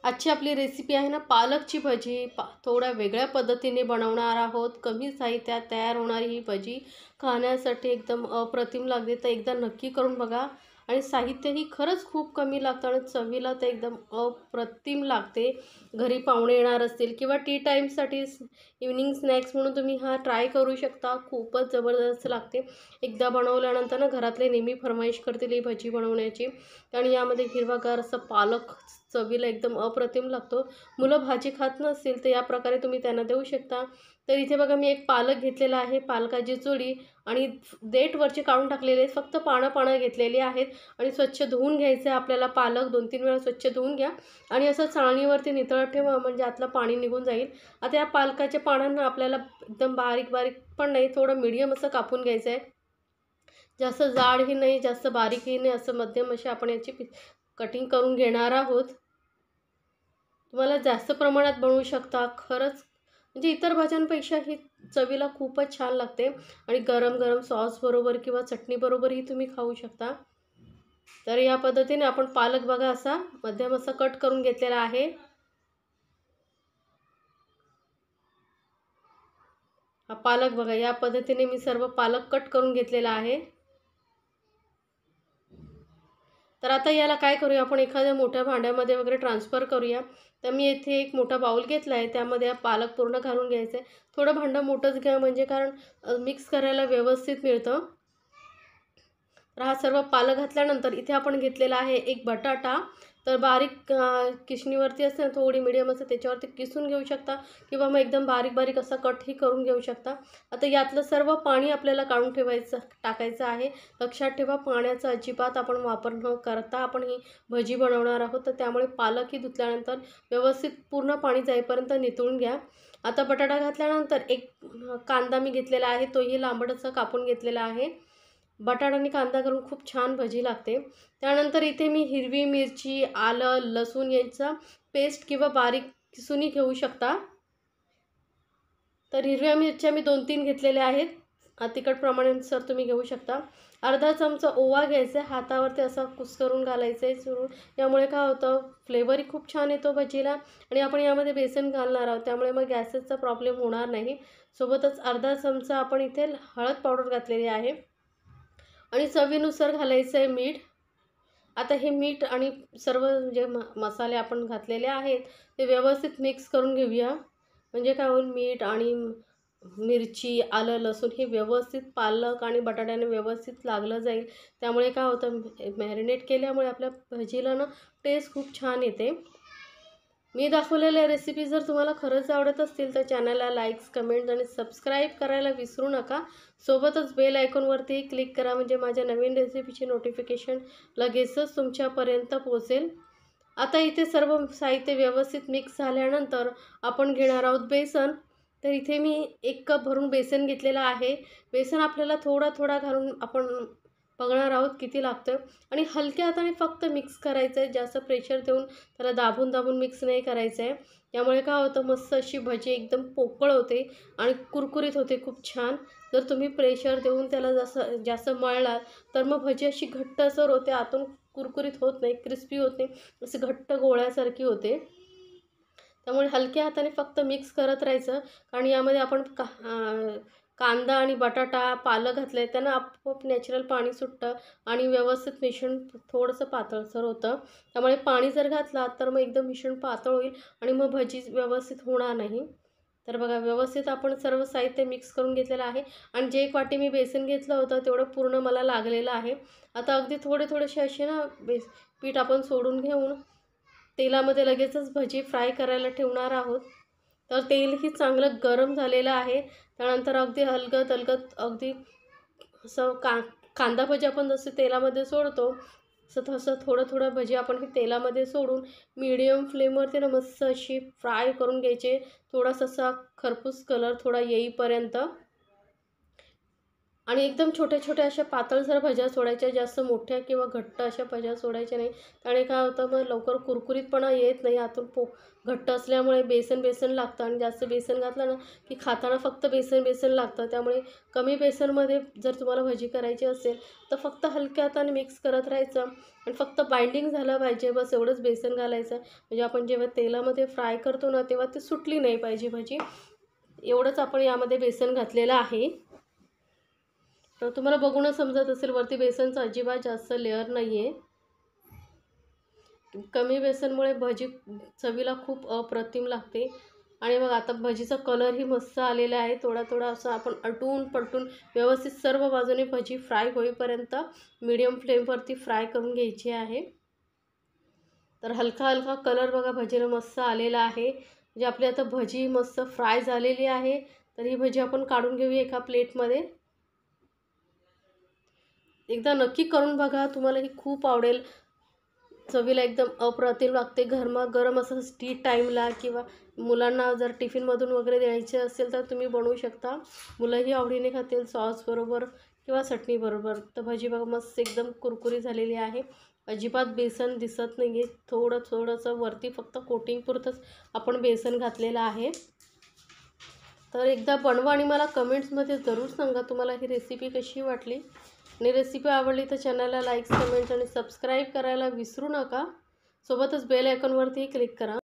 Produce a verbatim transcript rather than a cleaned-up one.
आजची आपली रेसिपी आहे ना पालकची भजी. पा थोड्या वेगळ्या पद्धतीने बनवणार आहोत. कमी साहित्यात तयार होणारी ही भजी खाण्यासाठी एकदम अप्रतिम लागते. तर एकदा नक्की करून बघा. आणि साहित्यही खरंच खूप कमी लागतं आणि चवीला तर एकदम अप्रतिम लागते. घरी पाहुणे येणार असतील किंवा टी टाईमसाठी इव्हनिंग स्नॅक्स म्हणून तुम्ही हा ट्राय करू शकता. खूपच जबरदस्त लागते. एकदा बनवल्यानंतर ना घरातले नेहमी फरमाईश करतील ही भजी बनवण्याची. आणि यामध्ये हिरवागार असं पालक चवीला एकदम अप्रतिम लागतो. मुलं भाजी खात नसतील तर या प्रकारे तुम्ही त्यांना देऊ शकता. तर इथे बघा मी एक पालक घेतलेला आहे, पालकाची जोडी आणि देठ वरचे काढून टाकलेले आहेत. फक्त पानं पानं घेतलेली आहेत आणि स्वच्छ धुवून घ्यायचं आहे आपल्याला. पालक दोन तीन वेळा स्वच्छ धुवून घ्या आणि असं चाळणीवरती नितळत ठेवा, म्हणजे आतलं पाणी निघून जाईल. आता या पालकाच्या पानांना आपल्याला एकदम बारीक बारीक पण नाही, थोडं मीडियम असं कापून घ्यायचं आहे. जास्त जाडही नाही, जास्त बारीकही नाही, असं मध्यम अशी आपण याची कटिंग करून घेणार आहोत. तुम्हाला जास्त प्रमाणात बनवू शकता. खरंच म्हणजे इतर भाज्यांपेक्षा ही चवीला खूपच छान लागते आणि गरम गरम सॉस बरोबर किंवा चटणी बरोबरही तुम्ही खाऊ शकता. तर या पद्धतीने आपण पालक बघा असा मध्यम असा कट करून घेतलेला आहे. हा पालक बघा या पद्धतीने मी सर्व पालक कट करून घेतलेला आहे. तर आता याला काय करूया आपण, एखाद्या मोठ्या भांड्यामध्ये वगैरे ट्रान्सफर करूया. तर मी येथे एक मोठा बाउल घेतला आहे, त्यामध्ये पालक पूर्ण घालून घ्यायचं आहे. थोडं भांडं मोठंच घ्या, म्हणजे कारण मिक्स करायला व्यवस्थित मिळतं. तर हा सर्व पालक घातल्यानंतर इथे आपण घेतलेला आहे एक बटाटा. तर बारीक किसणीवरती असते ना, थोडी मिडियम असते त्याच्यावरती किसून घेऊ शकता किंवा मग एकदम बारीक बारीक असा कटही करून घेऊ शकता. आता यातलं सर्व पाणी आपल्याला काढून ठेवायचं टाकायचं आहे. लक्षात ठेवा, पाण्याचा अजिबात आपण वापर न करता आपण ही भजी बनवणार आहोत. तर त्यामुळे पालकही धुतल्यानंतर व्यवस्थित पूर्ण पाणी जाईपर्यंत नितळून घ्या. आता बटाटा घातल्यानंतर एक कांदा मी घेतलेला आहे, तोही लांबट असा कापून घेतलेला आहे. बटाटा आणि कांदा घालून खूप छान भजी लागते. त्यानंतर इथे मी हिरवी मिरची, आलं, लसूण यांचा पेस्ट किंवा बारीक किसूनही घेऊ शकता. तर हिरव्या मिरच्या मी दोन तीन घेतलेल्या आहेत. तिखट प्रमाणानुसार तुम्ही घेऊ शकता. अर्धा चमचा ओवा घ्यायचा आहे, हातावरती असा कुस्करून घालायचं आहे चुरून. यामुळे काय होतं, फ्लेवरही खूप छान येतो भजीला आणि आपण यामध्ये बेसन घालणार आहोत, त्यामुळे मग गॅसेसचा प्रॉब्लेम होणार नाही. सोबतच अर्धा चमचा आपण इथे हळद पावडर घातलेली आहे आणि चवीनुसार घालायचं आहे मीठ. आता हे मीठ आणि सर्व जे म मसाले आपण घातलेले आहेत ते व्यवस्थित मिक्स करून घेऊया. म्हणजे काय होईल, मीठ आणि मिरची, आलं, लसूण हे व्यवस्थित पालक आणि बटाट्याने व्यवस्थित लागलं जाईल. त्यामुळे काय होतं, मॅरिनेट केल्यामुळे आपल्या भजीला ना टेस्ट खूप छान येते. मी दाखवलेल्या रेसिपी जर तुम्हाला खरंच आवडत असतील तर चॅनलला लाईक्स, कमेंट्स आणि सबस्क्राईब करायला विसरू नका. सोबतच बेल आयकॉनवरती क्लिक करा, म्हणजे माझ्या नवीन रेसिपीची नोटिफिकेशन लगेचच तुमच्यापर्यंत पोहोचेल. आता इथे सर्व साहित्य व्यवस्थित मिक्स झाल्यानंतर आपण घेणार आहोत बेसन. तर इथे मी एक कप भरून बेसन घेतलेलं आहे. बेसन आपल्याला थोडा थोडा घालून आपण बघणार आहोत किती लागतं आणि हलक्या हाताने फक्त मिक्स करायचं आहे. जास्त प्रेशर देऊन त्याला दाबून दाबून मिक्स नाही करायचं आहे. यामुळे काय होतं, मस्त अशी भजी एकदम पोकळ होते आणि कुरकुरीत होते खूप छान. जर तुम्ही प्रेशर देऊन त्याला जसं जास्त मळलात तर मग भजी अशी घट्टसर होते, आतून कुरकुरीत होत नाही, क्रिस्पी होत नाही, अशी घट्ट गोळ्यासारखी होते. त्यामुळे हलक्या हाताने फक्त मिक्स करत राहायचं. कारण यामध्ये आपण का कांदा आणि बटाटा, पालक घातलं आहे, त्यांना आपोआप नॅचरल पाणी सुटतं आणि व्यवस्थित मिश्रण थोडंसं पातळसर होतं. त्यामुळे पाणी जर घातला तर मग एकदम मिश्रण पातळ होईल आणि मग भजी व्यवस्थित होणार नाही. तर बघा व्यवस्थित आपण सर्व साहित्य मिक्स करून घेतलेलं आहे आणि जे एक वाटी मी बेसन घेतलं होतं तेवढं पूर्ण मला लागलेलं आहे. आता अगदी थोडे थोडेसे असे ना बेस पीठ आपण सोडून घेऊन तेलामध्ये लगेचच भजी फ्राय करायला ठेवणार आहोत. तर तेलही चांगलं गरम झालेलं आहे. त्यानंतर अगदी हलगत हलगत अगदी असं का कांदा भजी आपण जसे तेलामध्ये सोडतो तसं तसं थोडं थोडं भजी आपण हे तेलामध्ये सोडून मीडियम फ्लेमवरती ना मस्त अशी फ्राय करून घ्यायचे. थोडासा असा खरपूस कलर थोडा येईपर्यंत. आणि एकदम छोट्या छोट्या अशा पातळसर भज्या सोडायच्या, जास्त मोठ्या किंवा घट्ट अशा भज्या सोडायच्या नाही. त्याने काय होतं, मग लवकर कुरकुरीतपणा येत नाही. आतून पो घट्ट असल्यामुळे बेसन बेसन लागतं आणि जास्त बेसन घातलं ना की खाताना फक्त बेसन बेसन लागतं. त्यामुळे कमी बेसनमध्ये जर तुम्हाला भजी करायची असेल तर फक्त हलक्या हाताने मिक्स करत राहायचं आणि फक्त बाइंडिंग झालं पाहिजे, बस एवढंच बेसन घालायचं. म्हणजे आपण जेव्हा तेलामध्ये फ्राय करतो ना तेव्हा ती सुटली नाही पाहिजे भजी. एवढंच आपण यामध्ये बेसन घातलेलं आहे. तर तुम्हाला बघूनच समजत असेल वरती बेसनचं अजिबात जास्त लेअर नाही आहे. कमी बेसनमुळे भजी चवीला खूप अप्रतिम लागते. आणि मग आता भजीचा कलरही मस्त आलेला आहे. थोडा थोडा असं आपण अलटून पलटून व्यवस्थित सर्व बाजूने भजी फ्राय होईपर्यंत मीडियम फ्लेमवरती फ्राय करून घ्यायची आहे. तर हलका हलका कलर बघा भजीला मस्त आलेला आहे. म्हणजे आपली आता भजी मस्त फ्राय झालेली आहे. तर ही भजी आपण काढून घेऊया एका प्लेटमध्ये. एकदा नक्की करून बघा, तुम्हाला ही खूप आवडेल. चवीला एकदम अप्रतिम लागते. गरमागरम असं टी टाईमला किंवा मुलांना जर टिफिनमधून वगैरे द्यायचे असेल तर तुम्ही बनवू शकता. मुलंही आवडीने खातील सॉसबरोबर किंवा चटणीबरोबर. तर भजी बघा मस्त एकदम कुरकुरी झालेली आहे. अजिबात बेसन दिसत नाही आहे. थोडं थोडंसं वरती फक्त कोटिंगपुरतंच आपण बेसन घातलेलं आहे. तर एकदा बनवा आणि मला कमेंट्समध्ये जरूर सांगा तुम्हाला ही रेसिपी कशी वाटली. आणि रेसिपी आवडली तर चॅनलला लाईक्स, कमेंट्स आणि सबस्क्राईब करायला विसरू नका. सोबतच बेल आयकॉनवरतीही क्लिक करा.